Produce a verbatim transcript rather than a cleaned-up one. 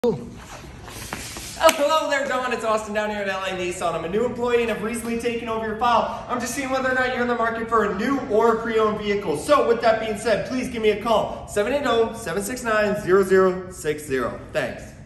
Oh, hello there, Don. It's Austin down here at L A Nissan. I'm a new employee and I've recently taken over your file. I'm just seeing whether or not you're in the market for a new or a pre-owned vehicle. So with that being said, please give me a call, seven eight zero, seven six nine, zero zero six zero. Thanks.